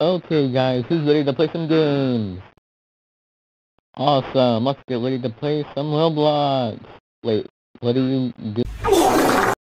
Okay guys, who's ready to play some games? Awesome, let's get ready to play some Roblox. Wait, what do you do?